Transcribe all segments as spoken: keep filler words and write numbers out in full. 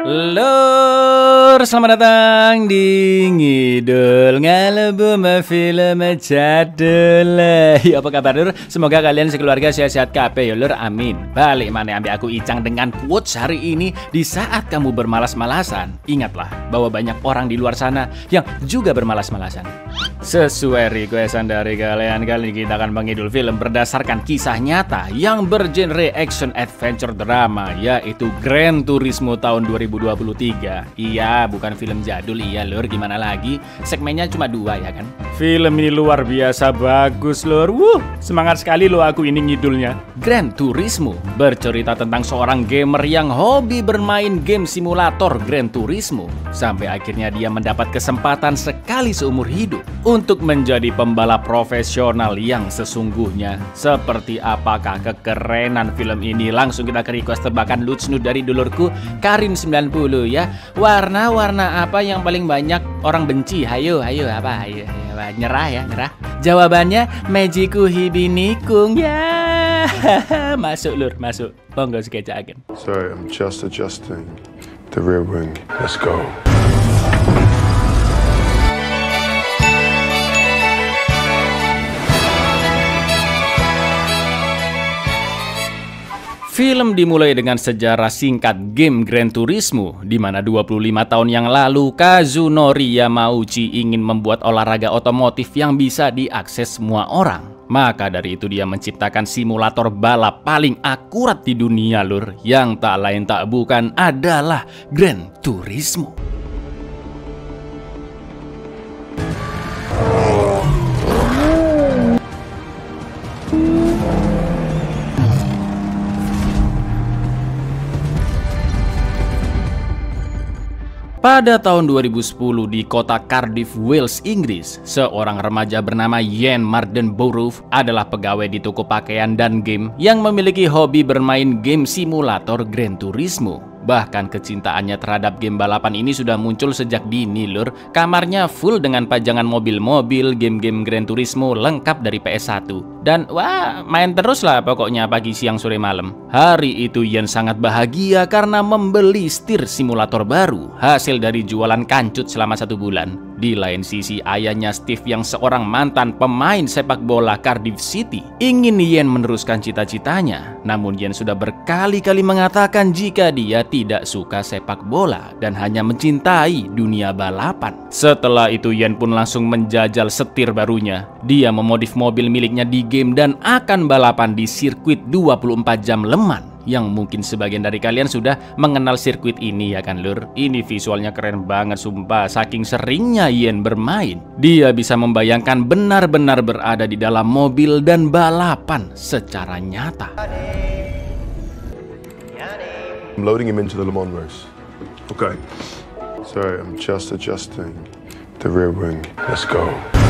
Lur, selamat datang di Ngidul Ngalebum Film Jadul. Ya, apa kabar lur? Semoga kalian sekeluarga sehat-sehat kabeh ya lur, amin. Balik mana ambil aku Icang dengan quotes hari ini. Di saat kamu bermalas-malasan, ingatlah bahwa banyak orang di luar sana yang juga bermalas-malasan. Sesuai requestan dari kalian, kali ini kita akan mengidul film berdasarkan kisah nyata yang bergenre action adventure drama, yaitu Gran Turismo tahun dua ribu dua puluh tiga. Iya, bukan film jadul, iya lur, gimana lagi? Segmennya cuma dua ya kan? Film ini luar biasa bagus lur. Wuh, semangat sekali lo aku ini ngidulnya. Gran Turismo bercerita tentang seorang gamer yang hobi bermain game simulator Gran Turismo sampai akhirnya dia mendapat kesempatan sekali seumur hidup untuk menjadi pembalap profesional yang sesungguhnya. Seperti apakah kekerenan film ini? Langsung kita ke request tebakan Lutsnud dari dulurku Karim sembilan puluh ya. Warna-warna apa yang paling banyak orang benci? Hayo, hayo apa? Hayo, hayo. Nyerah ya, nyerah. Jawabannya Mejiku Hibinikung ya. Masuk lur, masuk. Monggo sketchaken. Sorry, I'm just adjusting the rear wing. Let's go. Film dimulai dengan sejarah singkat game Gran Turismo, di mana dua puluh lima tahun yang lalu Kazunori Yamauchi ingin membuat olahraga otomotif yang bisa diakses semua orang. Maka dari itu dia menciptakan simulator balap paling akurat di dunia lur, yang tak lain tak bukan adalah Gran Turismo. Pada tahun dua ribu sepuluh di kota Cardiff, Wales, Inggris, seorang remaja bernama Ian Mardenborough adalah pegawai di toko pakaian dan game yang memiliki hobi bermain game simulator Gran Turismo. Bahkan kecintaannya terhadap game balapan ini sudah muncul sejak dini lur. Kamarnya full dengan pajangan mobil-mobil, game-game Gran Turismo lengkap dari P S satu. Dan wah, main terus lah pokoknya pagi, siang, sore, malam. Hari itu Ian sangat bahagia karena membeli setir simulator baru, hasil dari jualan kancut selama satu bulan. Di lain sisi, ayahnya Steve yang seorang mantan pemain sepak bola Cardiff City ingin Ian meneruskan cita-citanya. Namun Ian sudah berkali-kali mengatakan jika dia tidak suka sepak bola dan hanya mencintai dunia balapan. Setelah itu Ian pun langsung menjajal setir barunya. Dia memodif mobil miliknya di game dan akan balapan di sirkuit dua puluh empat jam Le Mans. Yang mungkin sebagian dari kalian sudah mengenal sirkuit ini ya kan lur. Ini visualnya keren banget sumpah. Saking seringnya Ian bermain, dia bisa membayangkan benar-benar berada di dalam mobil dan balapan secara nyata. I'm loading him into the Le Mans race. Okay. Sorry, I'm just adjusting the rear wing. Let's go.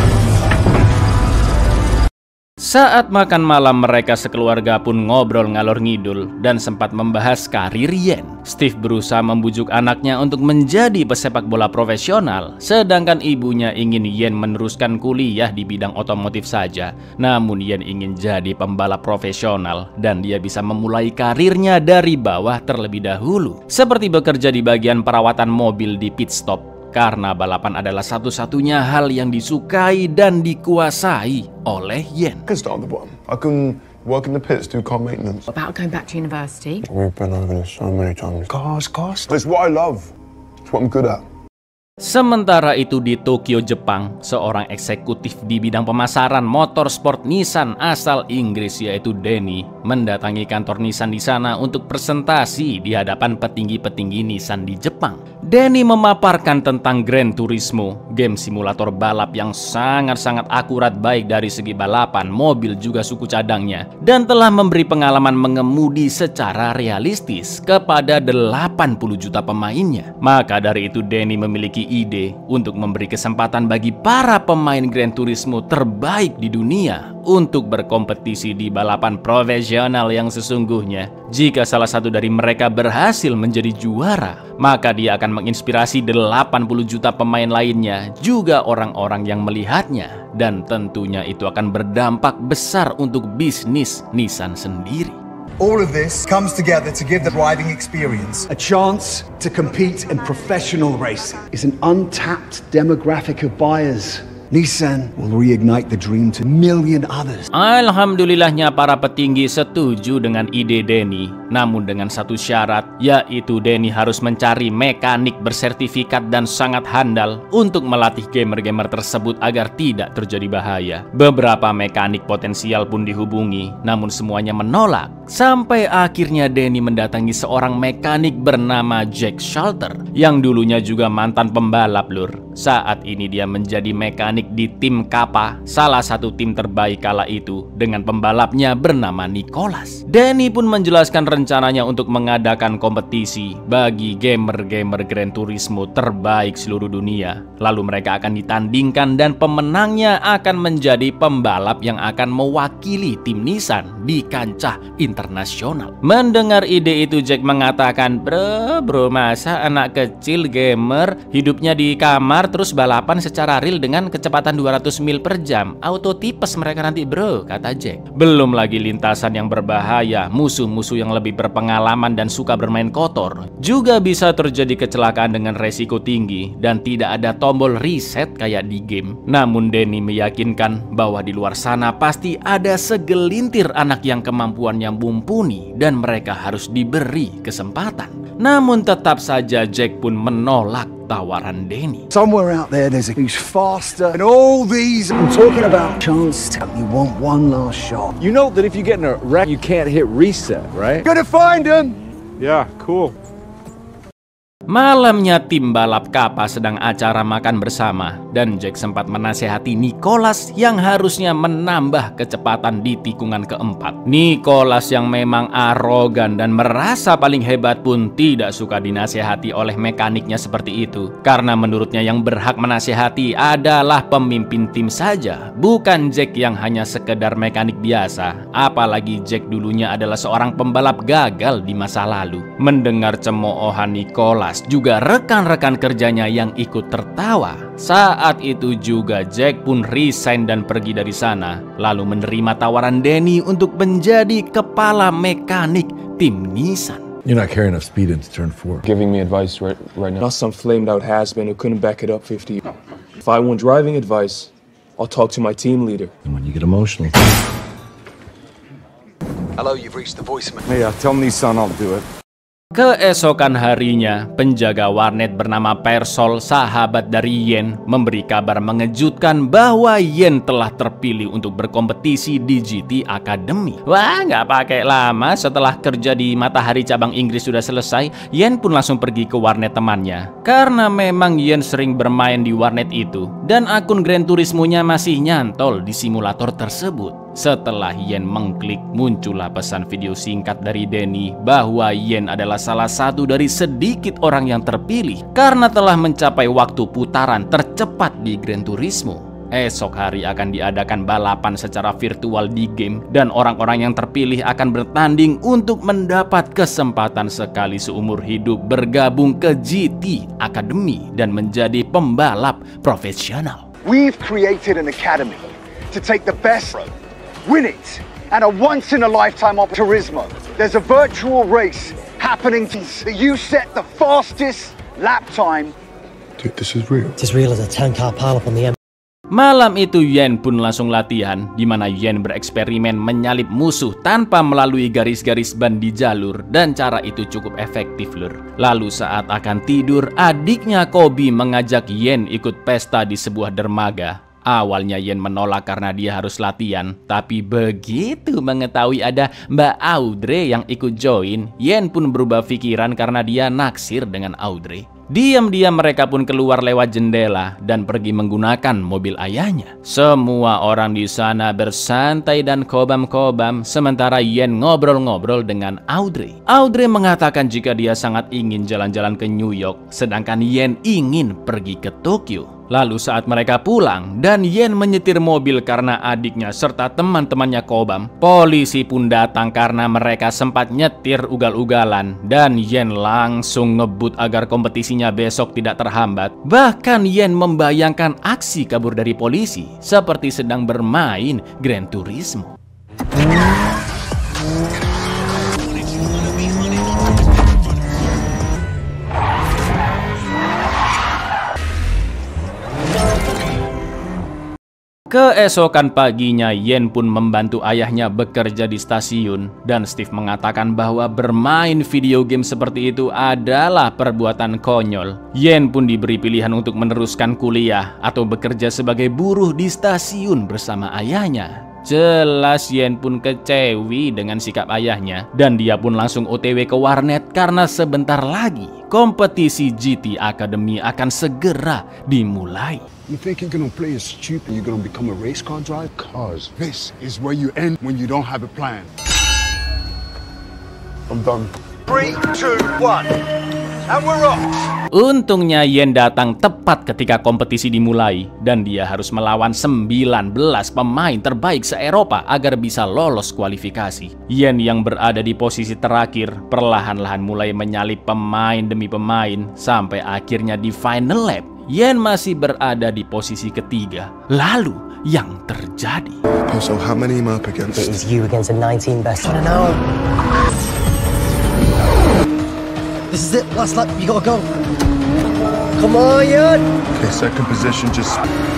Saat makan malam mereka sekeluarga pun ngobrol ngalor ngidul dan sempat membahas karir Ian. Steve berusaha membujuk anaknya untuk menjadi pesepak bola profesional, sedangkan ibunya ingin Ian meneruskan kuliah di bidang otomotif saja. Namun Ian ingin jadi pembalap profesional dan dia bisa memulai karirnya dari bawah terlebih dahulu, seperti bekerja di bagian perawatan mobil di pit stop. Karena balapan adalah satu-satunya hal yang disukai dan dikuasai oleh Ian. I can start on the bottom. I can work in the pits, do car maintenance. About going back to university? We've been over this so many times. Cars, cars. It's what I love. It's what I'm good at. Sementara itu di Tokyo, Jepang, seorang eksekutif di bidang pemasaran motorsport Nissan asal Inggris yaitu Danny mendatangi kantor Nissan di sana untuk presentasi di hadapan petinggi-petinggi Nissan di Jepang. Danny memaparkan tentang Gran Turismo, game simulator balap yang sangat-sangat akurat baik dari segi balapan, mobil juga suku cadangnya, dan telah memberi pengalaman mengemudi secara realistis kepada delapan puluh juta pemainnya. Maka dari itu Danny memiliki ide untuk memberi kesempatan bagi para pemain Gran Turismo terbaik di dunia untuk berkompetisi di balapan profesional yang sesungguhnya. Jika salah satu dari mereka berhasil menjadi juara, maka dia akan menginspirasi delapan puluh juta pemain lainnya, juga orang-orang yang melihatnya, dan tentunya itu akan berdampak besar untuk bisnis Nissan sendiri. All of this comes together to give the driving experience a chance to compete in professional racing. It's an untapped demographic of buyers. Nissan will reignite the dream to a million others. Alhamdulillahnya para petinggi setuju dengan ide Denny, namun dengan satu syarat, yaitu Denny harus mencari mekanik bersertifikat dan sangat handal untuk melatih gamer-gamer tersebut agar tidak terjadi bahaya. Beberapa mekanik potensial pun dihubungi, namun semuanya menolak. Sampai akhirnya Denny mendatangi seorang mekanik bernama Jack Shelter, yang dulunya juga mantan pembalap lur. Saat ini dia menjadi mekanik di tim Kappa, salah satu tim terbaik kala itu, dengan pembalapnya bernama Nicholas. Denny pun menjelaskan rencananya untuk mengadakan kompetisi bagi gamer-gamer Gran Turismo terbaik seluruh dunia. Lalu mereka akan ditandingkan dan pemenangnya akan menjadi pembalap yang akan mewakili tim Nissan di kancah internasional. Mendengar ide itu, Jack mengatakan, Bro, bro masa anak kecil gamer hidupnya di kamar terus balapan secara real dengan kecepatan dua ratus mil per jam? Auto tipes mereka nanti bro, kata Jack. Belum lagi lintasan yang berbahaya, musuh-musuh yang lebih berpengalaman dan suka bermain kotor. Juga bisa terjadi kecelakaan dengan resiko tinggi dan tidak ada tombol reset kayak di game. Namun Denny meyakinkan bahwa di luar sana pasti ada segelintir anak yang kemampuannya mumpuni dan mereka harus diberi kesempatan. Namun tetap saja Jack pun menolak tawaran Denny. Somewhere out there there's a who's faster and all these. I'm talking about chance. You want one last shot. You know that if you get in a wreck, you can't hit reset, right? Gonna find him. Yeah, cool. Malamnya tim balap Kappa sedang acara makan bersama dan Jack sempat menasehati Nicholas yang harusnya menambah kecepatan di tikungan keempat. Nicholas yang memang arogan dan merasa paling hebat pun tidak suka dinasehati oleh mekaniknya seperti itu. Karena menurutnya yang berhak menasehati adalah pemimpin tim saja, bukan Jack yang hanya sekedar mekanik biasa. Apalagi Jack dulunya adalah seorang pembalap gagal di masa lalu. Mendengar cemoohan Nicholas, juga rekan-rekan kerjanya yang ikut tertawa. Saat itu juga Jack pun resign dan pergi dari sana, lalu menerima tawaran Denny untuk menjadi kepala mekanik tim Nissan. You're not carrying enough speed into turn four. Giving me advice right, right now. Not some flamed out has-been who couldn't back it up fifty. If I want driving advice, I'll talk to my team leader. And when you get emotional. Hello, you've reached the voicemail. Hey, uh, tell Nissan I'll do it. Keesokan harinya, penjaga warnet bernama Persol, sahabat dari Yen, memberi kabar mengejutkan bahwa Yen telah terpilih untuk berkompetisi di G T Academy. Wah, nggak pakai lama, setelah kerja di Matahari cabang Inggris sudah selesai, Yen pun langsung pergi ke warnet temannya. Karena memang Yen sering bermain di warnet itu, dan akun Gran Turismo-nya masih nyantol di simulator tersebut. Setelah Yen mengklik, muncullah pesan video singkat dari Denny bahwa Yen adalah salah satu dari sedikit orang yang terpilih karena telah mencapai waktu putaran tercepat di Gran Turismo. Esok hari akan diadakan balapan secara virtual di game dan orang-orang yang terpilih akan bertanding untuk mendapat kesempatan sekali seumur hidup bergabung ke G T Academy dan menjadi pembalap profesional. We've created an academy to take the best, win it, and a once-in-a-lifetime opportunity. There's a virtual race happening to you set the fastest lap time. Dude, this is real. It's as real as a ten-car pileup on the M. Malam itu Yen pun langsung latihan, di mana Yen bereksperimen menyalip musuh tanpa melalui garis-garis ban di jalur, dan cara itu cukup efektif lur. Lalu saat akan tidur, adiknya Kobe mengajak Yen ikut pesta di sebuah dermaga. Awalnya Yen menolak karena dia harus latihan, tapi begitu mengetahui ada Mbak Audrey yang ikut join, Yen pun berubah pikiran karena dia naksir dengan Audrey. Diam-diam mereka pun keluar lewat jendela dan pergi menggunakan mobil ayahnya. Semua orang di sana bersantai dan kobam-kobam, sementara Yen ngobrol-ngobrol dengan Audrey. Audrey mengatakan jika dia sangat ingin jalan-jalan ke New York, sedangkan Yen ingin pergi ke Tokyo. Lalu saat mereka pulang dan Yen menyetir mobil karena adiknya serta teman-temannya kobam, polisi pun datang karena mereka sempat nyetir ugal-ugalan dan Yen langsung ngebut agar kompetisinya besok tidak terhambat. Bahkan Yen membayangkan aksi kabur dari polisi seperti sedang bermain Gran Turismo. Keesokan paginya, Yen pun membantu ayahnya bekerja di stasiun dan Steve mengatakan bahwa bermain video game seperti itu adalah perbuatan konyol. Yen pun diberi pilihan untuk meneruskan kuliah atau bekerja sebagai buruh di stasiun bersama ayahnya. Jelas Yen pun kecewi dengan sikap ayahnya dan dia pun langsung O T W ke warnet karena sebentar lagi kompetisi G T Academy akan segera dimulai. You think you're gonna play as stupid, you're gonna become a race car driver? Cause this is where you end when you don't have a plan. I'm done. Three, two, one, and we're off. Untungnya Yen datang tepat ketika kompetisi dimulai dan dia harus melawan sembilan belas pemain terbaik se-Eropa agar bisa lolos kualifikasi. Yen yang berada di posisi terakhir perlahan-lahan mulai menyalip pemain demi pemain sampai akhirnya di final lap Yen masih berada di posisi ketiga. Lalu yang terjadi? So how many am I up against? It is you against the nineteen best. I don't know. This is it. Last lap. You gotta go. Come on, Yen. Okay, second position just...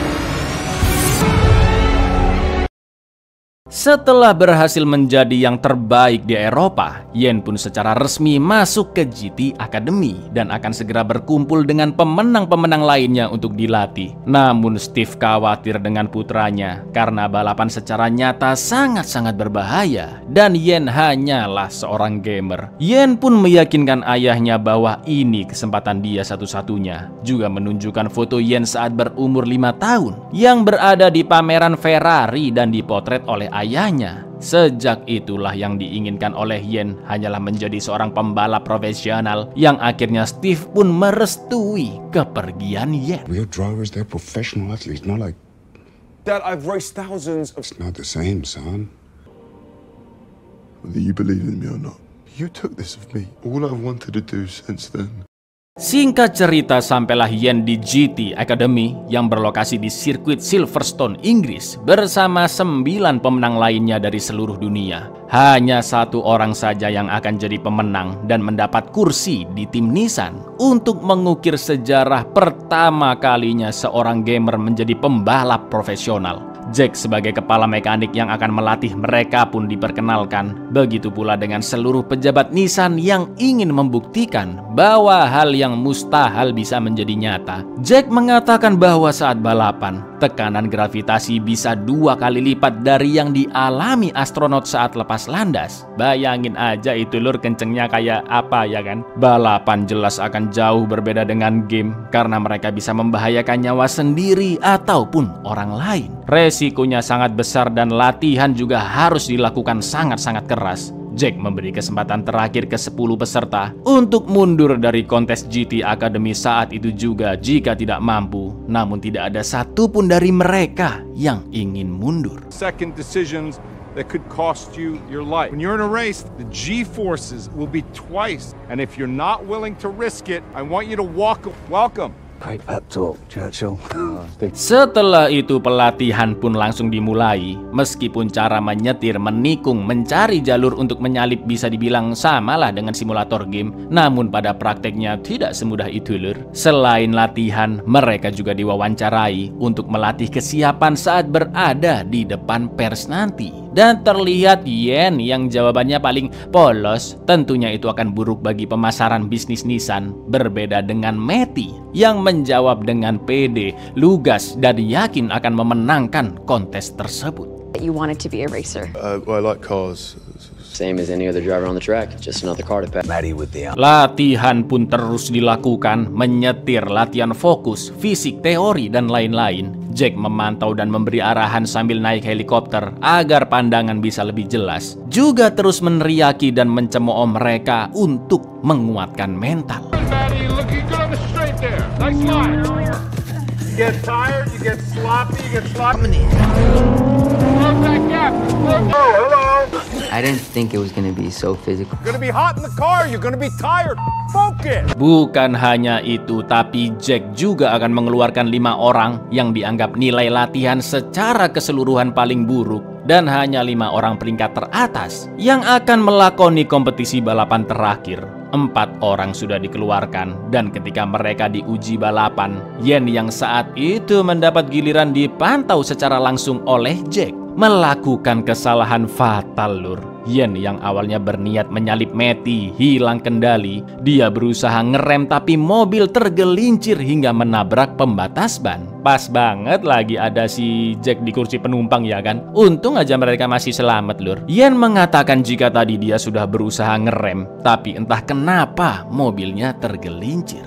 Setelah berhasil menjadi yang terbaik di Eropa, Yen pun secara resmi masuk ke G T Academy dan akan segera berkumpul dengan pemenang-pemenang lainnya untuk dilatih. Namun Steve khawatir dengan putranya karena balapan secara nyata sangat-sangat berbahaya dan Yen hanyalah seorang gamer. Yen pun meyakinkan ayahnya bahwa ini kesempatan dia satu-satunya. Juga menunjukkan foto Yen saat berumur lima tahun yang berada di pameran Ferrari dan dipotret oleh ayahnya. Ayahnya. Sejak itulah yang diinginkan oleh Yen hanyalah menjadi seorang pembalap profesional yang akhirnya Steve pun merestui kepergian Yen. Real drivers, they're professional athletes, not like... Dad, I've raced thousands of... It's not the same, son. Whether you believe in me or not, you took this of me. All I've wanted to do since then. Singkat cerita, sampailah Yen di G T Academy yang berlokasi di sirkuit Silverstone, Inggris bersama sembilan pemenang lainnya dari seluruh dunia. Hanya satu orang saja yang akan jadi pemenang dan mendapat kursi di tim Nissan untuk mengukir sejarah pertama kalinya seorang gamer menjadi pembalap profesional. Jack sebagai kepala mekanik yang akan melatih mereka pun diperkenalkan. Begitu pula dengan seluruh pejabat Nissan yang ingin membuktikan bahwa hal yang mustahil bisa menjadi nyata. Jack mengatakan bahwa saat balapan, tekanan gravitasi bisa dua kali lipat dari yang dialami astronot saat lepas landas. Bayangin aja itu lur, kencengnya kayak apa ya kan? Balapan jelas akan jauh berbeda dengan game karena mereka bisa membahayakan nyawa sendiri ataupun orang lain. Resikonya sangat besar dan latihan juga harus dilakukan sangat-sangat keras. Jack memberi kesempatan terakhir ke sepuluh peserta untuk mundur dari kontes G T Academy saat itu juga jika tidak mampu. Namun tidak ada satupun dari mereka yang ingin mundur. Second decisions that could cost you your life. When you're in a race, the G-forces will be twice. And if you're not willing to risk it, I want you to walk. Welcome. Great pep talk, Churchill. Setelah itu pelatihan pun langsung dimulai. Meskipun cara menyetir, menikung, mencari jalur untuk menyalip bisa dibilang samalah dengan simulator game, namun pada prakteknya tidak semudah itu lur. Selain latihan, mereka juga diwawancarai untuk melatih kesiapan saat berada di depan pers nanti. Dan terlihat Yen yang jawabannya paling polos. Tentunya itu akan buruk bagi pemasaran bisnis Nissan. Berbeda dengan Matty yang menjawab dengan pede, lugas, dan yakin akan memenangkan kontes tersebut. You wanted to be a racer. Uh, well, I like cars. Same as any other driver on the track, just another car to pass. Maddie with the... Latihan pun terus dilakukan, menyetir, latihan fokus, fisik, teori, dan lain-lain. Jack memantau dan memberi arahan sambil naik helikopter agar pandangan bisa lebih jelas. Juga terus meneriaki dan mencemooh mereka untuk menguatkan mental. You get tired, you get sloppy, you get sloppy. Oh, hello. I didn't think it was gonna be so physical. You're gonna be hot in the car, you're gonna be tired. Focus. Bukan hanya itu, tapi Jack juga akan mengeluarkan lima orang yang dianggap nilai latihan secara keseluruhan paling buruk dan hanya lima orang peringkat teratas yang akan melakoni kompetisi balapan terakhir. Empat orang sudah dikeluarkan dan ketika mereka diuji balapan, Yen yang saat itu mendapat giliran dipantau secara langsung oleh Jack melakukan kesalahan fatal, lur. Yen yang awalnya berniat menyalip Matty hilang kendali. Dia berusaha ngerem tapi mobil tergelincir hingga menabrak pembatas ban. Pas banget lagi ada si Jack di kursi penumpang ya kan. Untung aja mereka masih selamat, lur. Yen mengatakan jika tadi dia sudah berusaha ngerem, tapi entah kenapa mobilnya tergelincir.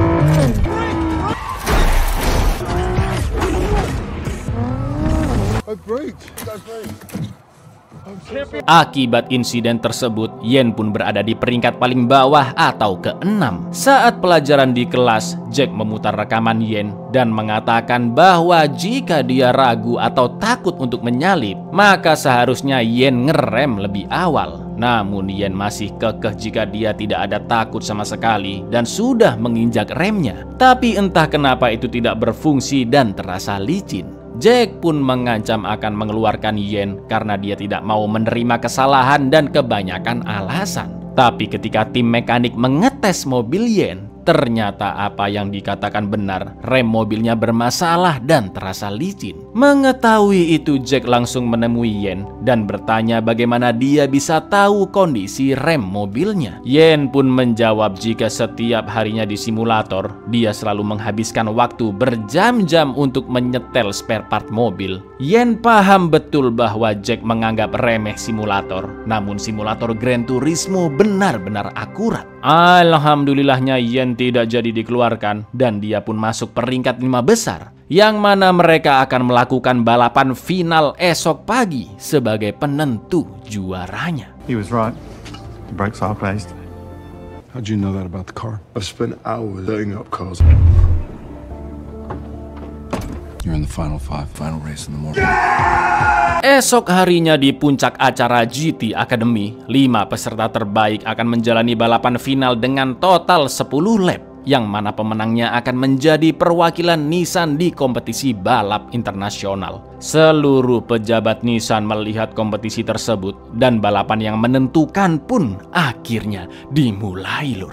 Akibat insiden tersebut, Yen pun berada di peringkat paling bawah atau keenam. Saat pelajaran di kelas, Jack memutar rekaman Yen dan mengatakan bahwa jika dia ragu atau takut untuk menyalip, maka seharusnya Yen ngerem lebih awal. Namun Yen masih kekeh jika dia tidak ada takut sama sekali dan sudah menginjak remnya. Tapi entah kenapa itu tidak berfungsi dan terasa licin. Jack pun mengancam akan mengeluarkan Yen karena dia tidak mau menerima kesalahan dan kebanyakan alasan. Tapi ketika tim mekanik mengetes mobil Yen, ternyata apa yang dikatakan benar, rem mobilnya bermasalah dan terasa licin. Mengetahui itu, Jack langsung menemui Yen dan bertanya bagaimana dia bisa tahu kondisi rem mobilnya. Yen pun menjawab jika setiap harinya di simulator, dia selalu menghabiskan waktu berjam-jam untuk menyetel spare part mobil. Yen paham betul bahwa Jack menganggap remeh simulator, namun simulator Gran Turismo benar-benar akurat. Alhamdulillahnya Yen tidak jadi dikeluarkan dan dia pun masuk peringkat lima besar, yang mana mereka akan melakukan balapan final esok pagi sebagai penentu juaranya. He was right. The brakes are placed. How'd you know that about the car? I've spent hours setting up cars. You're in the final five, final race in the morning. Esok harinya di puncak acara G T Academy, lima peserta terbaik akan menjalani balapan final dengan total sepuluh lap, yang mana pemenangnya akan menjadi perwakilan Nissan di kompetisi balap internasional. Seluruh pejabat Nissan melihat kompetisi tersebut dan balapan yang menentukan pun akhirnya dimulai, lur.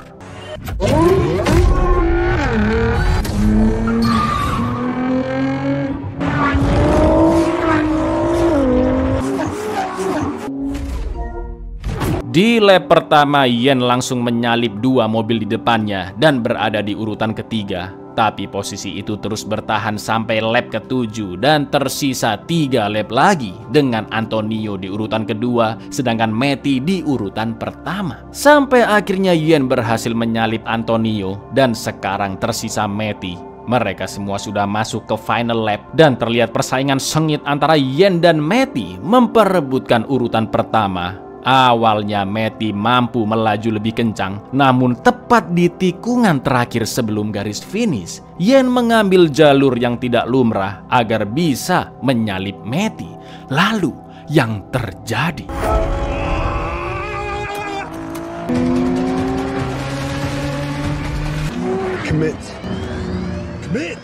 Di lap pertama, Yen langsung menyalip dua mobil di depannya dan berada di urutan ketiga. Tapi posisi itu terus bertahan sampai lap ketujuh dan tersisa tiga lap lagi dengan Antonio di urutan kedua sedangkan Matty di urutan pertama. Sampai akhirnya Yen berhasil menyalip Antonio dan sekarang tersisa Matty. Mereka semua sudah masuk ke final lap dan terlihat persaingan sengit antara Yen dan Matty memperebutkan urutan pertama. Awalnya Matty mampu melaju lebih kencang, namun tepat di tikungan terakhir sebelum garis finish, Yen mengambil jalur yang tidak lumrah agar bisa menyalip Matty. Lalu yang terjadi? Commit. Commit.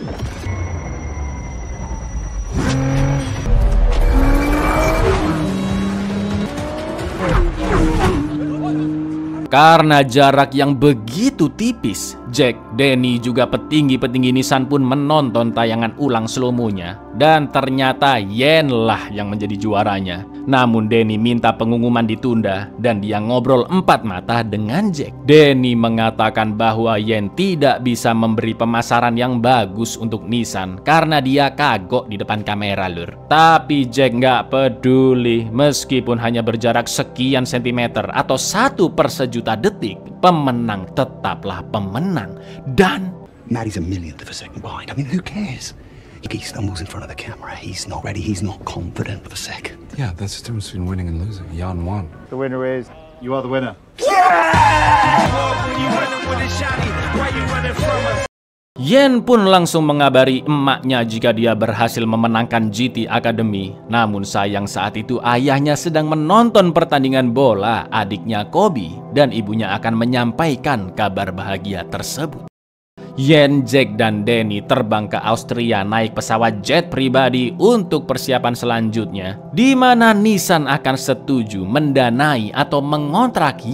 Karena jarak yang begitu tipis, Jack, Danny, juga petinggi-petinggi Nissan pun menonton tayangan ulang slow-mo-nya. Dan ternyata Yen lah yang menjadi juaranya. Namun Danny minta pengumuman ditunda dan dia ngobrol empat mata dengan Jack. Danny mengatakan bahwa Yen tidak bisa memberi pemasaran yang bagus untuk Nissan karena dia kagok di depan kamera, lur. Tapi Jack nggak peduli, meskipun hanya berjarak sekian sentimeter atau satu per sejuta detik, pemenang tetaplah pemenang. Dan Matty's a millionth of a second behind. I mean, who cares? He stumbles in front of the camera. He's not ready. He's not confident for the second. Yeah, that's the difference between winning and losing. Jan won. The winner is... You are the winner. Yen pun langsung mengabari emaknya jika dia berhasil memenangkan G T Academy. Namun sayang saat itu ayahnya sedang menonton pertandingan bola adiknya Kobe dan ibunya akan menyampaikan kabar bahagia tersebut. Yen, Jack, dan Danny terbang ke Austria naik pesawat jet pribadi untuk persiapan selanjutnya, di mana Nissan akan setuju mendanai atau mengontrak Yen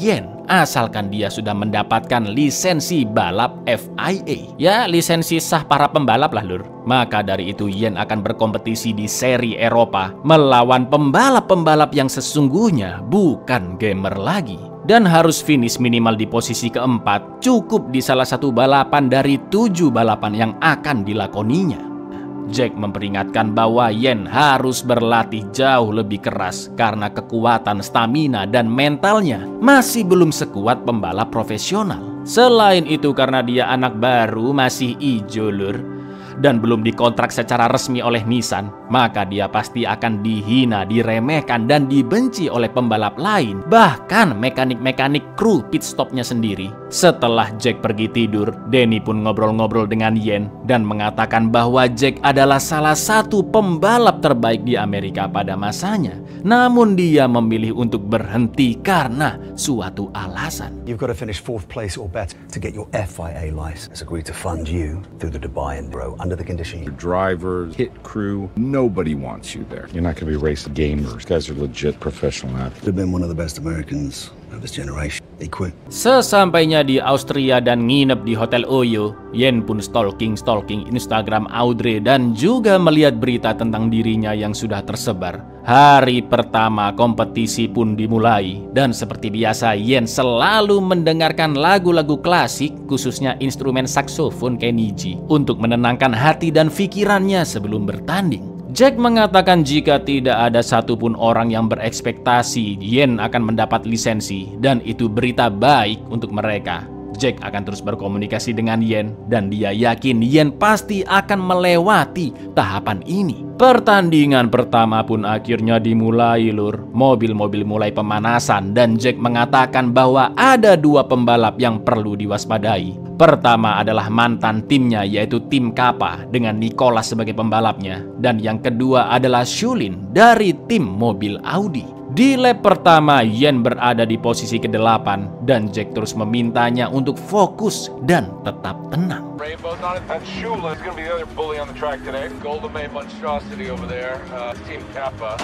asalkan dia sudah mendapatkan lisensi balap F I A. Ya, lisensi sah para pembalap lah lur. Maka dari itu Yen akan berkompetisi di seri Eropa melawan pembalap-pembalap yang sesungguhnya bukan gamer lagi. Dan harus finish minimal di posisi keempat, cukup di salah satu balapan dari tujuh balapan yang akan dilakoninya. Jack memperingatkan bahwa Yen harus berlatih jauh lebih keras karena kekuatan, stamina, dan mentalnya masih belum sekuat pembalap profesional. Selain itu karena dia anak baru, masih ijo lur, dan belum dikontrak secara resmi oleh Nissan, maka dia pasti akan dihina, diremehkan, dan dibenci oleh pembalap lain, bahkan mekanik-mekanik kru pit stopnya sendiri. Setelah Jack pergi tidur, Danny pun ngobrol-ngobrol dengan Yen dan mengatakan bahwa Jack adalah salah satu pembalap terbaik di Amerika pada masanya. Namun dia memilih untuk berhenti karena suatu alasan. You've got to finish fourth place or better to get your F I A license. Agreed to fund you through the Dubai and Bro under the condition. Your drivers, hit crew, nobody wants you there. You're not going to be racing gamers. These guys are legit professional athletes. Could have been one of the best Americans of this generation. They quit. Sesampainya di Austria dan nginep di Hotel Oyo, Yen pun stalking-stalking Instagram Audrey dan juga melihat berita tentang dirinya yang sudah tersebar. Hari pertama kompetisi pun dimulai, dan seperti biasa Yen selalu mendengarkan lagu-lagu klasik, khususnya instrumen saksofon Kenny G, untuk menenangkan hati dan pikirannya sebelum bertanding. Jack mengatakan jika tidak ada satupun orang yang berekspektasi Yen akan mendapat lisensi, dan itu berita baik untuk mereka. Jack akan terus berkomunikasi dengan Yen, dan dia yakin Yen pasti akan melewati tahapan ini. Pertandingan pertama pun akhirnya dimulai lur. Mobil-mobil mulai pemanasan, dan Jack mengatakan bahwa ada dua pembalap yang perlu diwaspadai. Pertama adalah mantan timnya, yaitu tim Kappa dengan Nicholas sebagai pembalapnya, dan yang kedua adalah Shulin dari tim mobil Audi. Di lap pertama, Yen berada di posisi kedelapan, dan Jack terus memintanya untuk fokus dan tetap tenang. Rainbow's on it, and Shula is going to be the other bully on the track today. Golden May monstrosity over there, uh, Team Kappa.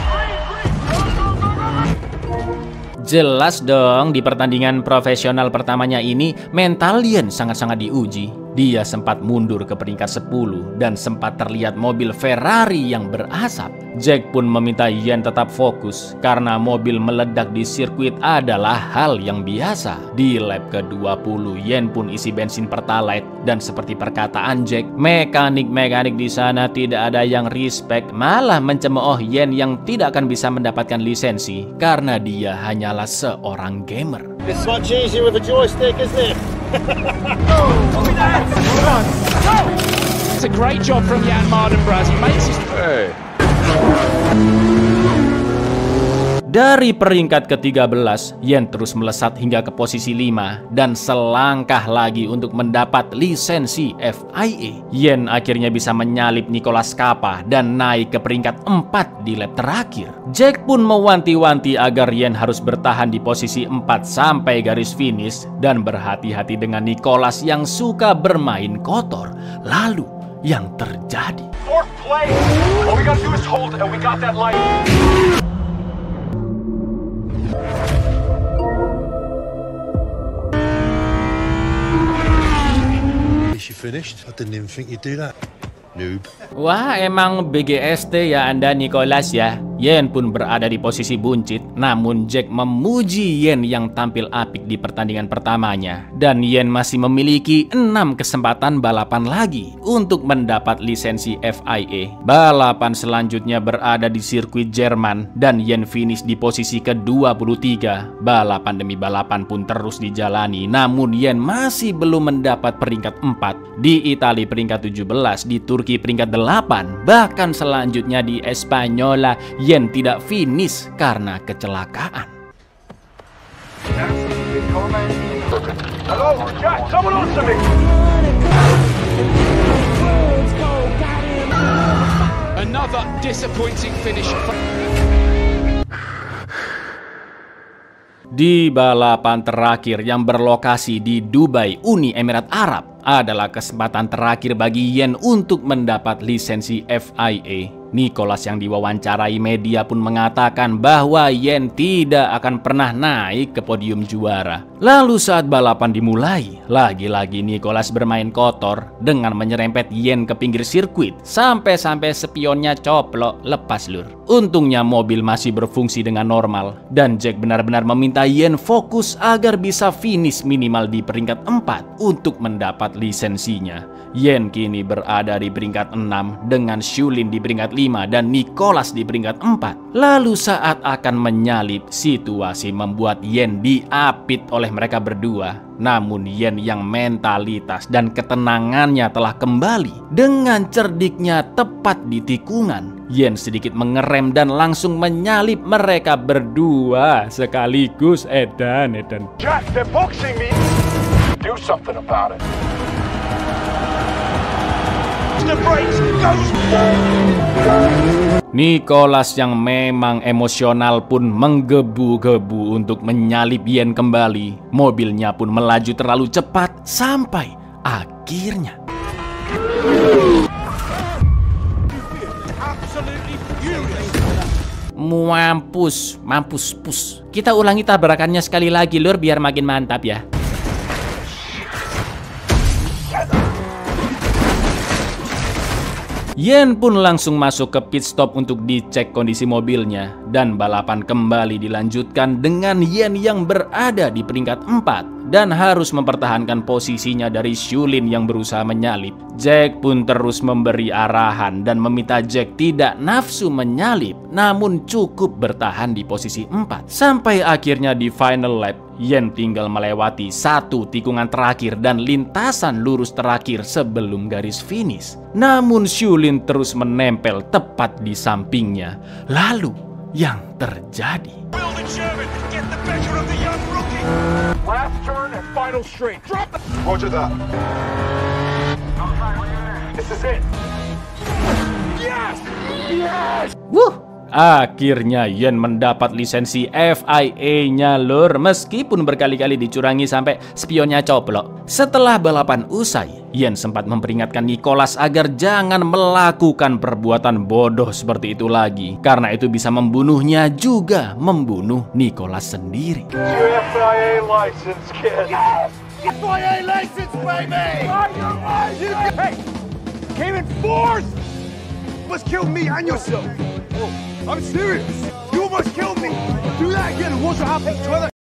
Jelas dong, di pertandingan profesional pertamanya ini, mental Yen sangat-sangat diuji. Dia sempat mundur ke peringkat sepuluh dan sempat terlihat mobil Ferrari yang berasap. Jack pun meminta Yen tetap fokus karena mobil meledak di sirkuit adalah hal yang biasa. Di lap ke dua puluh, Yen pun isi bensin Pertalite, dan seperti perkataan Jack, mekanik-mekanik di sana tidak ada yang respect, malah mencemooh Yen yang tidak akan bisa mendapatkan lisensi karena dia hanyalah seorang gamer. It's much easier with a joystick, isn't it? It's a great job from Jan Mardenbras. He makes his... Hey. Dari peringkat ke tiga belas, Yen terus melesat hingga ke posisi lima dan selangkah lagi untuk mendapat lisensi F I A. Yen akhirnya bisa menyalip Nicholas Kappa dan naik ke peringkat empat di lap terakhir. Jack pun mewanti-wanti agar Yen harus bertahan di posisi empat sampai garis finish dan berhati-hati dengan Nicholas yang suka bermain kotor. Lalu yang terjadi? Fourth place. All we gotta do is hold and we got that light. You finished? I didn't even think you'd do that. Noob. Wah, emang B G S T ya Anda Nicholas ya. Yen pun berada di posisi buncit, namun Jack memuji Yen yang tampil apik di pertandingan pertamanya. Dan Yen masih memiliki enam kesempatan balapan lagi untuk mendapat lisensi F I A. Balapan selanjutnya berada di sirkuit Jerman, dan Yen finish di posisi ke dua puluh tiga. Balapan demi balapan pun terus dijalani, namun Yen masih belum mendapat peringkat empat. Di Italia peringkat tujuh belas, di Turki peringkat delapan, bahkan selanjutnya di Espanyola Yen tidak finish karena kecelakaan. Hello, Jack, someone answer me. Another disappointing finish. Di balapan terakhir yang berlokasi di Dubai, Uni Emirat Arab, adalah kesempatan terakhir bagi Yen untuk mendapat lisensi F I A. Nicholas yang diwawancarai media pun mengatakan bahwa Yen tidak akan pernah naik ke podium juara. Lalu saat balapan dimulai, lagi-lagi Nicholas bermain kotor dengan menyerempet Yen ke pinggir sirkuit sampai-sampai spionnya coplok lepas lur. Untungnya mobil masih berfungsi dengan normal dan Jack benar-benar meminta Yen fokus agar bisa finish minimal di peringkat empat untuk mendapat lisensinya. Yen kini berada di peringkat enam dengan Shulin di peringkat lima dan Nicholas di peringkat empat. Lalu saat akan menyalip, situasi membuat Yen diapit oleh mereka berdua. Namun Yen yang mentalitas dan ketenangannya telah kembali. Dengan cerdiknya tepat di tikungan, Yen sedikit mengerem dan langsung menyalip mereka berdua sekaligus. Edan, edan. Jack, they're boxing me. Do something about it. The brakes goes. Nicholas yang memang emosional pun menggebu-gebu untuk menyalip Yen kembali. Mobilnya pun melaju terlalu cepat sampai akhirnya mampus, mampus, pus. Kita ulangi tabrakannya sekali lagi lur biar makin mantap ya. Yen pun langsung masuk ke pit stop untuk dicek kondisi mobilnya dan balapan kembali dilanjutkan dengan Yen yang berada di peringkat empat dan harus mempertahankan posisinya dari Shulin yang berusaha menyalip. Jack pun terus memberi arahan dan meminta Jack tidak nafsu menyalip namun cukup bertahan di posisi empat. Sampai akhirnya di final lap Yen tinggal melewati satu tikungan terakhir dan lintasan lurus terakhir sebelum garis finish. Namun Shulin terus menempel tepat di sampingnya. Lalu yang terjadi, Last turn and final straight. Drop it. Roger that. This is it. Yes! Yes! Wuh! Akhirnya Yen mendapat lisensi F I A-nya lur, meskipun berkali-kali dicurangi sampai spionnya coplok. Setelah balapan usai, Yen sempat memperingatkan Nicholas agar jangan melakukan perbuatan bodoh seperti itu lagi, karena itu bisa membunuhnya juga membunuh Nicholas sendiri. F I A license, kid. Yes! F I A license, baby! Hey! Came in fourth! Must kill me and yourself! I'm serious. You almost killed me. Do that again and watch what happens. Try that.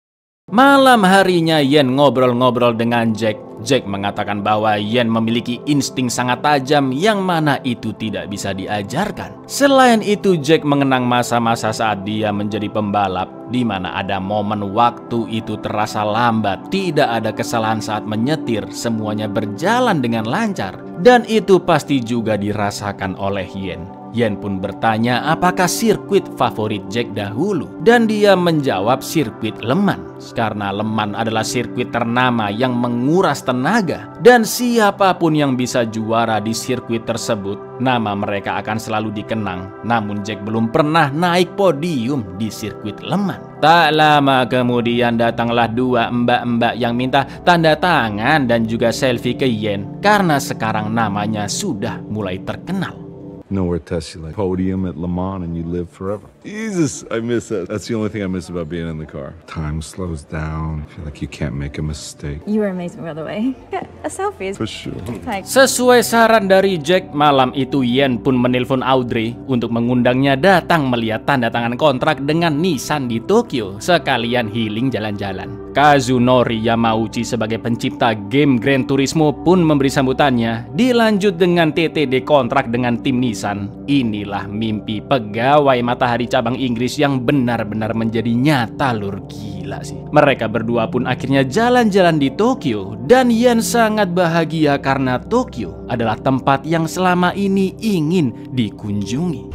Malam harinya Yen ngobrol-ngobrol dengan Jack. Jack mengatakan bahwa Yen memiliki insting sangat tajam yang mana itu tidak bisa diajarkan. Selain itu Jack mengenang masa-masa saat dia menjadi pembalap di mana ada momen waktu itu terasa lambat, tidak ada kesalahan saat menyetir, semuanya berjalan dengan lancar dan itu pasti juga dirasakan oleh Yen. Yen pun bertanya apakah sirkuit favorit Jack dahulu dan dia menjawab sirkuit Leman karena Leman adalah sirkuit ternama yang menguras tenaga dan siapapun yang bisa juara di sirkuit tersebut nama mereka akan selalu dikenang. Namun Jack belum pernah naik podium di sirkuit Leman. Tak lama kemudian datanglah dua mbak-mbak yang minta tanda tangan dan juga selfie ke Yen karena sekarang namanya sudah mulai terkenal. Nowhere tests you like podium at Le Mans and you live forever. Jesus, I miss that. That's the only thing I miss about being in the car. Time slows down. I feel like you can't make a mistake. You were amazing, by the way. Get a selfie. For sure. Sesuai saran dari Jack, malam itu Yen pun menelpon Audrey untuk mengundangnya datang melihat tanda tangan kontrak dengan Nissan di Tokyo, sekalian healing jalan-jalan. Kazunori Yamauchi sebagai pencipta game Gran Turismo pun memberi sambutannya. Dilanjut dengan T T D kontrak dengan tim Nissan. Inilah mimpi pegawai matahari cabang Inggris yang benar-benar menjadi nyata lur, gila sih. Mereka berdua pun akhirnya jalan-jalan di Tokyo dan Yen sangat bahagia karena Tokyo adalah tempat yang selama ini ingin dikunjungi.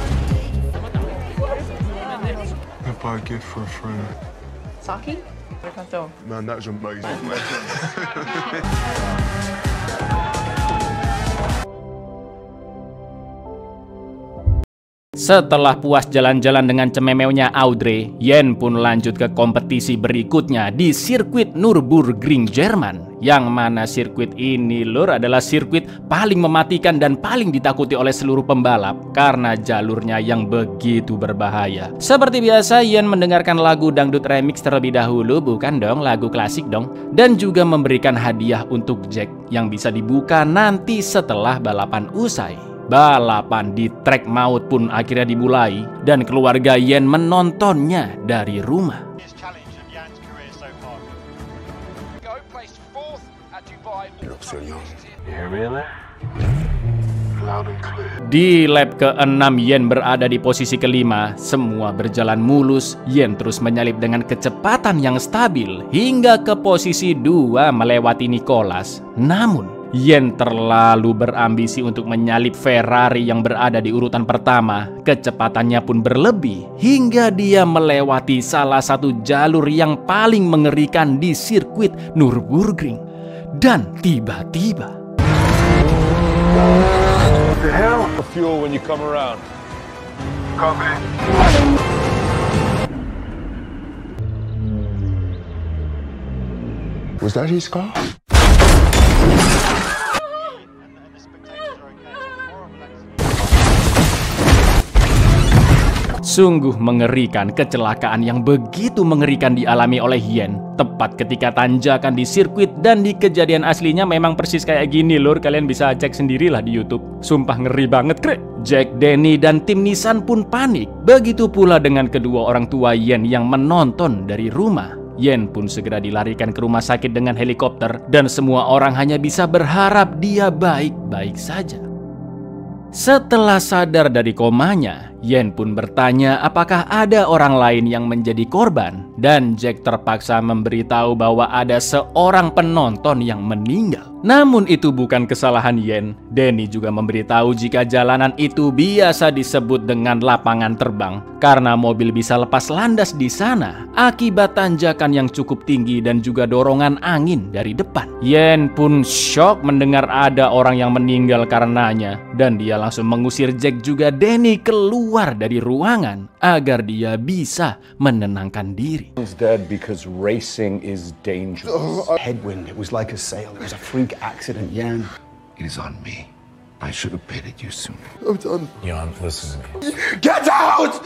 If I gift for a friend. Saki? Man, that was amazing. Setelah puas jalan-jalan dengan cememeunya Audrey, Yen pun lanjut ke kompetisi berikutnya di sirkuit Nürburgring, Jerman. Yang mana sirkuit ini lur adalah sirkuit paling mematikan dan paling ditakuti oleh seluruh pembalap karena jalurnya yang begitu berbahaya. Seperti biasa, Yen mendengarkan lagu dangdut remix terlebih dahulu, bukan dong, lagu klasik dong. Dan juga memberikan hadiah untuk Jack yang bisa dibuka nanti setelah balapan usai. Balapan di trek maut pun akhirnya dimulai dan keluarga Yen menontonnya dari rumah. Di lap keenam Yen berada di posisi kelima. Semua berjalan mulus. Yen terus menyalip dengan kecepatan yang stabil hingga ke posisi dua melewati Nicholas. Namun Yen terlalu berambisi untuk menyalip Ferrari yang berada di urutan pertama. Kecepatannya pun berlebih hingga dia melewati salah satu jalur yang paling mengerikan di sirkuit Nürburgring. Dan tiba-tiba What the hell? Fuel when you come around. Copy. Was that his car? Sungguh mengerikan kecelakaan yang begitu mengerikan dialami oleh Yen tepat ketika tanjakan di sirkuit, dan di kejadian aslinya memang persis kayak gini lur. Kalian bisa cek sendirilah di YouTube. Sumpah ngeri banget krek. Jack, Danny, dan tim Nissan pun panik. Begitu pula dengan kedua orang tua Yen yang menonton dari rumah. Yen pun segera dilarikan ke rumah sakit dengan helikopter dan semua orang hanya bisa berharap dia baik-baik saja. Setelah sadar dari komanya, Yen pun bertanya apakah ada orang lain yang menjadi korban, dan Jack terpaksa memberitahu bahwa ada seorang penonton yang meninggal. Namun itu bukan kesalahan Yen. Danny juga memberitahu jika jalanan itu biasa disebut dengan lapangan terbang karena mobil bisa lepas landas di sana akibat tanjakan yang cukup tinggi dan juga dorongan angin dari depan. Yen pun shock mendengar ada orang yang meninggal karenanya, dan dia langsung mengusir Jack juga Danny keluar dari ruangan agar dia bisa menenangkan diri. He's dead because racing is dangerous. Oh, headwind. It was like a sail. It was a freak accident, Yen. It is on me. I should have pitted you sooner. I'm done. Jan, listen to me. Get out!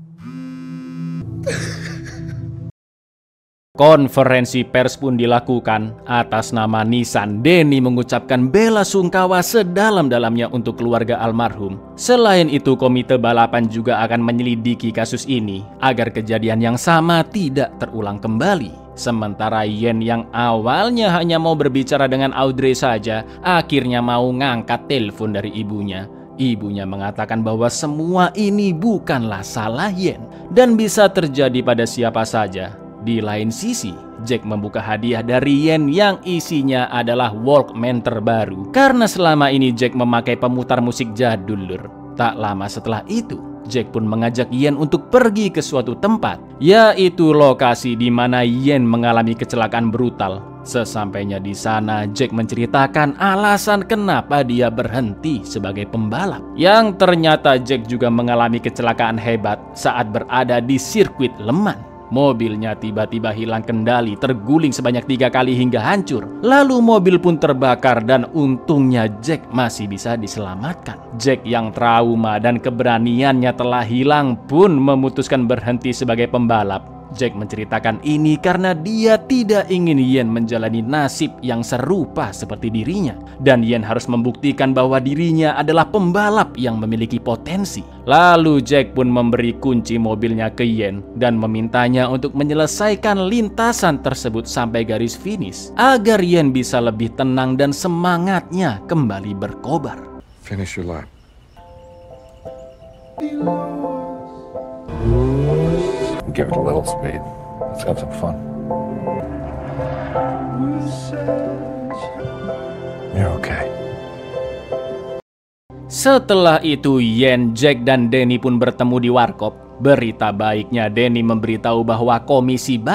Konferensi pers pun dilakukan atas nama Nissan. Danny mengucapkan bela sungkawa sedalam-dalamnya untuk keluarga almarhum. Selain itu, komite balapan juga akan menyelidiki kasus ini agar kejadian yang sama tidak terulang kembali. Sementara Yen yang awalnya hanya mau berbicara dengan Audrey saja, akhirnya mau ngangkat telepon dari ibunya. Ibunya mengatakan bahwa semua ini bukanlah salah Yen dan bisa terjadi pada siapa saja. Di lain sisi, Jack membuka hadiah dari Yen yang isinya adalah Walkman terbaru. Karena selama ini Jack memakai pemutar musik jadul lur. Tak lama setelah itu, Jack pun mengajak Yen untuk pergi ke suatu tempat, yaitu lokasi di mana Yen mengalami kecelakaan brutal. Sesampainya di sana, Jack menceritakan alasan kenapa dia berhenti sebagai pembalap. Yang ternyata Jack juga mengalami kecelakaan hebat saat berada di sirkuit Le Mans. Mobilnya tiba-tiba hilang kendali, terguling sebanyak tiga kali hingga hancur. Lalu mobil pun terbakar dan untungnya Jack masih bisa diselamatkan. Jack yang trauma dan keberaniannya telah hilang pun memutuskan berhenti sebagai pembalap. Jack menceritakan ini karena dia tidak ingin Yen menjalani nasib yang serupa seperti dirinya. Dan Yen harus membuktikan bahwa dirinya adalah pembalap yang memiliki potensi. Lalu Jack pun memberi kunci mobilnya ke Yen dan memintanya untuk menyelesaikan lintasan tersebut sampai garis finish agar Yen bisa lebih tenang dan semangatnya kembali berkobar. Finish your lap. Give it a little speed. Let's have some fun. You're okay. Setelah itu Yen, Jack, dan Danny pun bertemu di warkop. Berita baiknya, Danny memberitahu bahwa komisi balap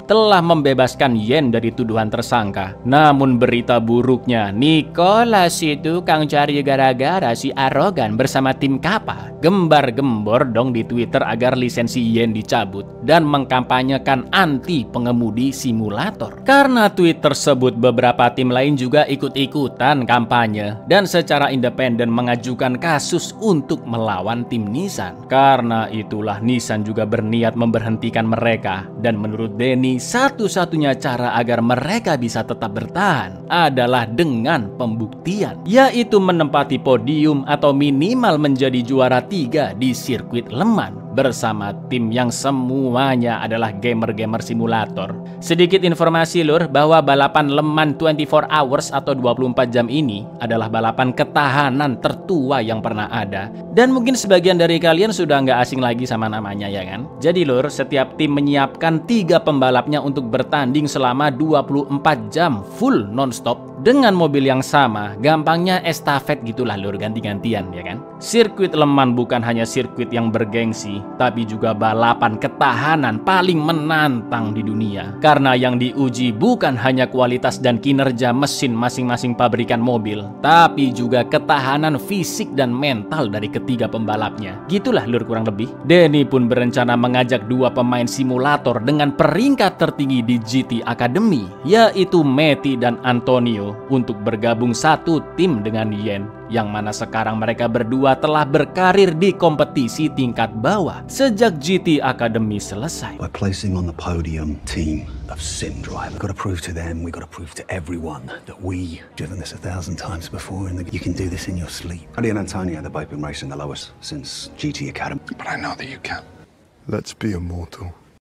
telah membebaskan Yen dari tuduhan tersangka. Namun berita buruknya, Nicholas itu kang cari gara-gara si arogan bersama tim Kappa gembar-gembor dong di Twitter agar lisensi Yen dicabut dan mengkampanyekan anti pengemudi simulator. Karena tweet tersebut, beberapa tim lain juga ikut-ikutan kampanye dan secara independen mengajukan kasus untuk melawan tim Nissan. Karena itulah Nissan juga berniat memberhentikan mereka, dan menurut Denny satu-satunya cara agar mereka bisa tetap bertahan adalah dengan pembuktian, yaitu menempati podium atau minimal menjadi juara tiga di sirkuit Le Mans bersama tim yang semuanya adalah gamer-gamer simulator. Sedikit informasi lur, bahwa balapan Le Mans dua puluh empat hours atau dua puluh empat jam ini adalah balapan ketahanan tertua yang pernah ada. Dan mungkin sebagian dari kalian sudah nggak asing lagi sama namanya ya kan? Jadi lur, setiap tim menyiapkan tiga pembalapnya untuk bertanding selama dua puluh empat jam full non-stop dengan mobil yang sama. Gampangnya estafet gitulah lur, ganti-gantian ya kan? Sirkuit Le Mans bukan hanya sirkuit yang bergengsi, tapi juga balapan ketahanan paling menantang di dunia. Karena yang diuji bukan hanya kualitas dan kinerja mesin masing-masing pabrikan mobil, tapi juga ketahanan fisik dan mental dari ketiga pembalapnya. Gitulah lur kurang lebih. Denny pun berencana mengajak dua pemain simulator dengan peringkat tertinggi di G T Academy, yaitu Matty dan Antonio, untuk bergabung satu tim dengan Yen, yang mana sekarang mereka berdua telah berkarir di kompetisi tingkat bawah sejak G T Academy selesai. By placing on the podium team of sim driver, got to prove to them, we got to prove to everyone that we driven this a thousand times before, and that you can do this in your sleep. Adi and Antonio, they've both been racing the lowest since G T Academy. But I know that you can. Let's be immortal.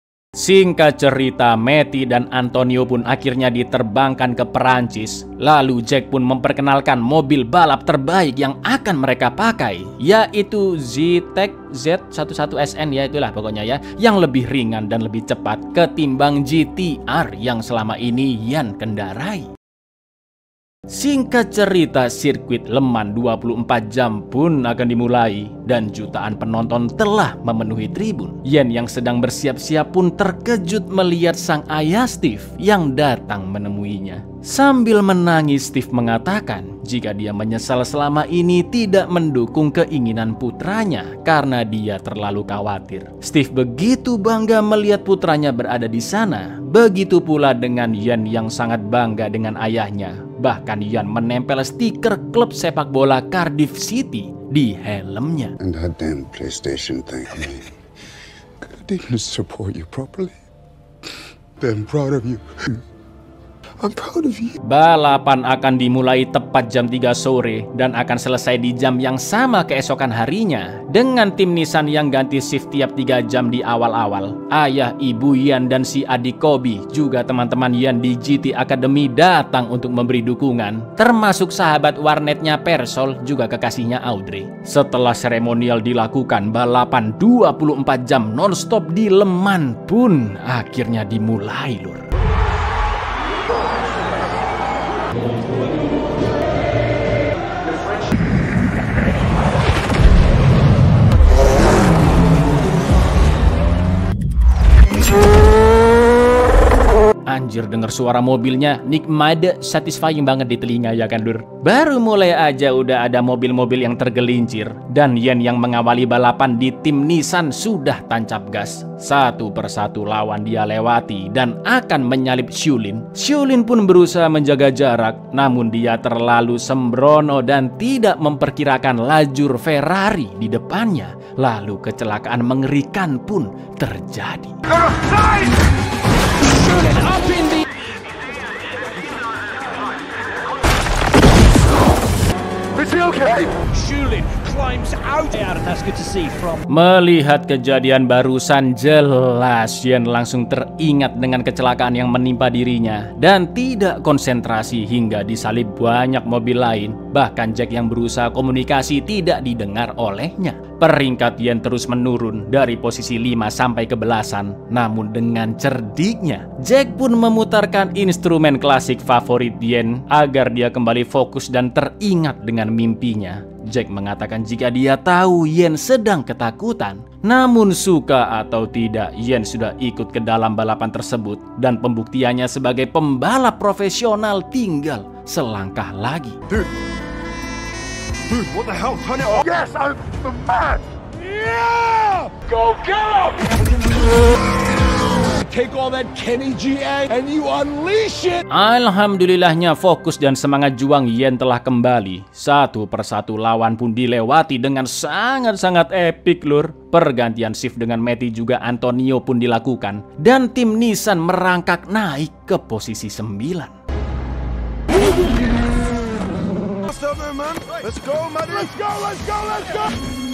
Singkat cerita, Matty dan Antonio pun akhirnya diterbangkan ke Perancis. Lalu Jack pun memperkenalkan mobil balap terbaik yang akan mereka pakai, yaitu Z-Tech Z eleven S N, ya itulah pokoknya ya, yang lebih ringan dan lebih cepat ketimbang G T R yang selama ini Yan kendarai. Singkat cerita, sirkuit Le Mans dua puluh empat jam pun akan dimulai dan jutaan penonton telah memenuhi tribun. Yen yang sedang bersiap-siap pun terkejut melihat sang ayah Steve yang datang menemuinya. Sambil menangis, Steve mengatakan jika dia menyesal selama ini tidak mendukung keinginan putranya karena dia terlalu khawatir. Steve begitu bangga melihat putranya berada di sana. Begitu pula dengan Yen yang sangat bangga dengan ayahnya. Bahkan Yen menempel stiker klub sepak bola Cardiff City di helmnya. And that damn PlayStation thing, I mean, I didn't support you properly. I'm proud of you. I'm proud of you. Balapan akan dimulai tepat jam tiga sore dan akan selesai di jam yang sama keesokan harinya, dengan tim Nissan yang ganti shift tiap tiga jam di awal-awal. Ayah, ibu Yan dan si adik Kobe, juga teman-teman Yan di G T Academy datang untuk memberi dukungan, termasuk sahabat warnetnya Persol, juga kekasihnya Audrey. Setelah seremonial dilakukan, balapan dua puluh empat jam non-stop di Le Mans pun akhirnya dimulai lur. Anjir, denger suara mobilnya nikmat, satisfying banget di telinga ya kan lur. Baru mulai aja udah ada mobil-mobil yang tergelincir, dan Yen yang mengawali balapan di tim Nissan sudah tancap gas. Satu persatu lawan dia lewati dan akan menyalip Shulin. Shulin pun berusaha menjaga jarak, namun dia terlalu sembrono dan tidak memperkirakan lajur Ferrari di depannya. Lalu kecelakaan mengerikan pun terjadi. Up in the okay. Shulin climbs out. Yeah, that's good to see from. Melihat kejadian barusan, jelas Yen langsung teringat dengan kecelakaan yang menimpa dirinya dan tidak konsentrasi hingga disalip banyak mobil lain. Bahkan Jack yang berusaha komunikasi tidak didengar olehnya. peringkat Yen terus menurun dari posisi lima sampai ke belasan. Namun dengan cerdiknya, Jack pun memutarkan instrumen klasik favorit Yen agar dia kembali fokus dan teringat dengan mimpinya. Jack mengatakan jika dia tahu Yen sedang ketakutan. Namun suka atau tidak, Yen sudah ikut ke dalam balapan tersebut dan pembuktiannya sebagai pembalap profesional tinggal selangkah lagi. Dude, dude, what the hell? Turn it off. Yes, I'm the man. Yeah, go get him. Take all that Kenny G A and you unleash it. Alhamdulillahnya fokus dan semangat juang Yen telah kembali. Satu persatu lawan pun dilewati dengan sangat-sangat epik lur. Pergantian shift dengan Matty juga Antonio pun dilakukan. Dan tim Nissan merangkak naik ke posisi sembilan. Let's go, man. Let's go, let's go, let's go.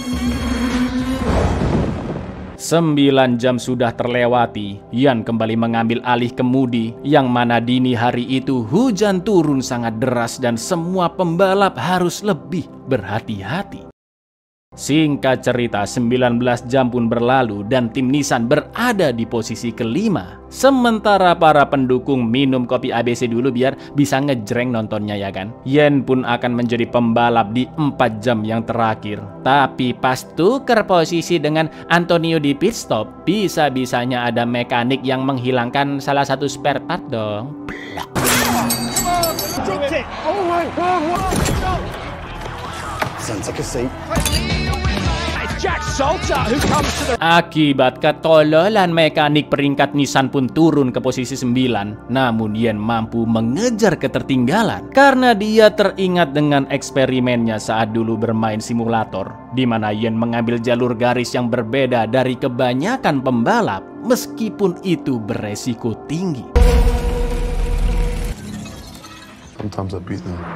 Sembilan jam sudah terlewati, Yan kembali mengambil alih kemudi, yang mana dini hari itu hujan turun sangat deras dan semua pembalap harus lebih berhati-hati. Singkat cerita, sembilan belas jam pun berlalu dan tim Nissan berada di posisi kelima. Sementara para pendukung minum kopi A B C dulu biar bisa ngejreng nontonnya ya kan. Yen pun akan menjadi pembalap di empat jam yang terakhir. Tapi pas tuker posisi dengan Antonio di pit stop, bisa-bisanya ada mekanik yang menghilangkan salah satu spare part dong. Akibat ketololan mekanik, peringkat Nissan pun turun ke posisi sembilan. Namun Yen mampu mengejar ketertinggalan karena dia teringat dengan eksperimennya saat dulu bermain simulator, di mana Yen mengambil jalur garis yang berbeda dari kebanyakan pembalap meskipun itu beresiko tinggi. Sometimes I beat them.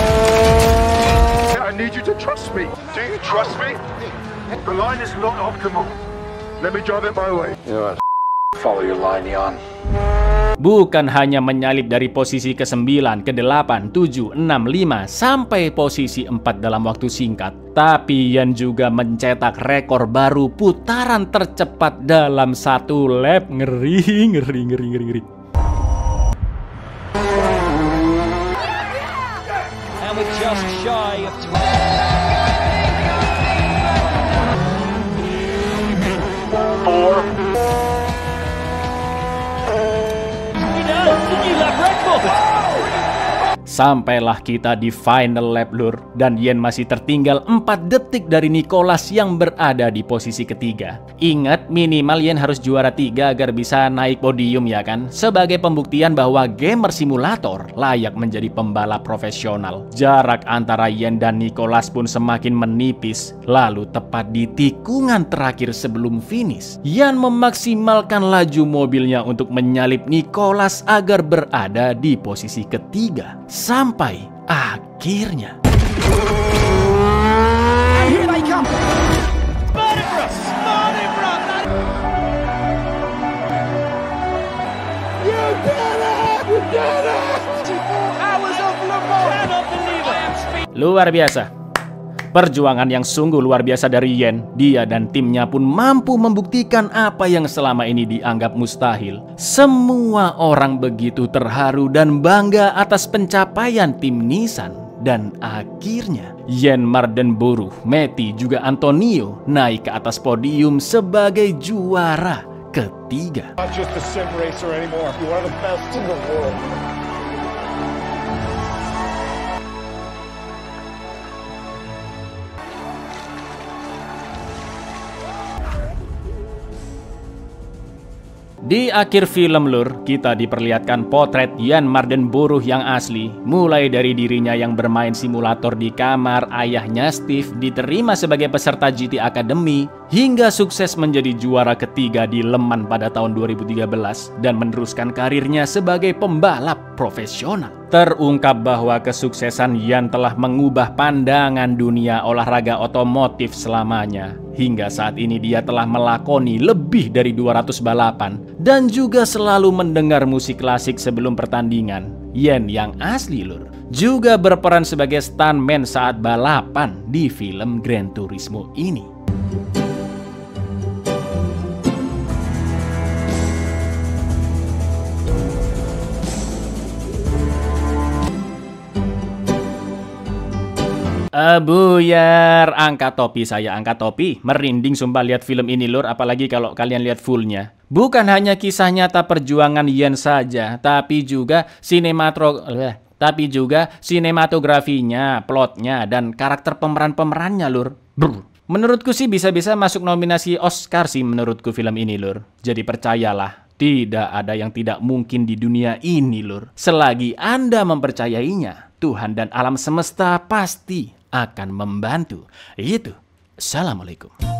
I need you to trust me. Do you trust me? The line is not optimal. Let me drive it my way. You know what? Follow your line, Jan. Bukan hanya menyalip dari posisi ke sembilan, ke delapan, tujuh, enam, lima, sampai posisi empat dalam waktu singkat. Tapi Yan juga mencetak rekor baru putaran tercepat dalam satu lap. Ngeri, ngeri, ngeri, ngeri, ngeri. And we're just shy of Four. Sampailah kita di final lap lur, dan Yen masih tertinggal empat detik dari Nicholas yang berada di posisi ketiga. Ingat, minimal Yen harus juara tiga agar bisa naik podium ya kan, sebagai pembuktian bahwa gamer simulator layak menjadi pembalap profesional. Jarak antara Yen dan Nicholas pun semakin menipis. Lalu tepat di tikungan terakhir sebelum finish, Yen memaksimalkan laju mobilnya untuk menyalip Nicholas agar berada di posisi ketiga. Sampai akhirnya luar biasa. Perjuangan yang sungguh luar biasa dari Yen. Dia dan timnya pun mampu membuktikan apa yang selama ini dianggap mustahil. Semua orang begitu terharu dan bangga atas pencapaian tim Nissan. Dan akhirnya Yen Mardenborough, Matty juga Antonio naik ke atas podium sebagai juara ketiga. Not just a sim racer anymore. You are the best in the world. Di akhir film lur, kita diperlihatkan potret Yen Mardenborough yang asli. Mulai dari dirinya yang bermain simulator di kamar ayahnya Steve, diterima sebagai peserta G T Academy, hingga sukses menjadi juara ketiga di Le Mans pada tahun dua ribu tiga belas dan meneruskan karirnya sebagai pembalap profesional. Terungkap bahwa kesuksesan Yan telah mengubah pandangan dunia olahraga otomotif selamanya. Hingga saat ini dia telah melakoni lebih dari dua ratus balapan dan juga selalu mendengar musik klasik sebelum pertandingan. Yan yang asli lur juga berperan sebagai stuntman saat balapan di film Gran Turismo ini. Buyar, angkat topi saya, angkat topi. Merinding sumpah lihat film ini lur, apalagi kalau kalian lihat fullnya. Bukan hanya kisah nyata perjuangan Yan saja, tapi juga sinematro eh, tapi juga sinematografinya, plotnya, dan karakter pemeran-pemerannya lur. Brr. Menurutku sih bisa-bisa masuk nominasi Oscar sih menurutku film ini lur. Jadi percayalah, tidak ada yang tidak mungkin di dunia ini lur. Selagi Anda mempercayainya, Tuhan dan alam semesta pasti akan membantu. Itu. Assalamualaikum.